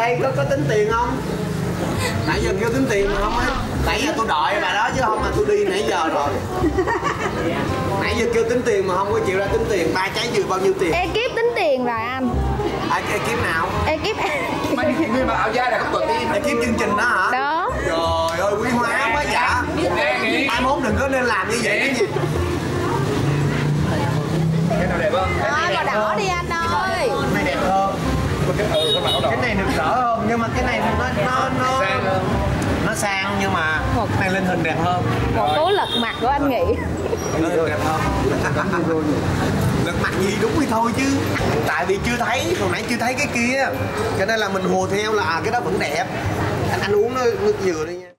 đây có tính tiền không? Nãy giờ kêu tính tiền mà không ấy. Nãy giờ tôi đợi bà đó chứ không mà tôi đi nãy giờ rồi. Nãy giờ kêu tính tiền mà không có chịu ra tính tiền. 3 trái dừa bao nhiêu tiền? Ekip tính tiền rồi anh. Ekip nào? Ekip Mấy người mà ảo gia là không tuần tiên. Ekip chương trình đó hả? đó. Trời ơi quý hóa quá dạ. Mai mốt đừng có nên làm như vậy cái gì. Cái nào đẹp không? Thôi màu đỏ đi anh ơi. Cái này đẹp hơn. Cái này được đỡ hơn nhưng mà cái này nó sang nhưng mà cái này lên hình đẹp hơn. Một cú lật mặt của anh Nghị. Lên hình đẹp hơn. Lật mặt gì đúng thì thôi chứ. Tại vì chưa thấy, hồi nãy chưa thấy cái kia cho nên là mình hùa theo là cái đó vẫn đẹp. Anh uống nước dừa đi nha.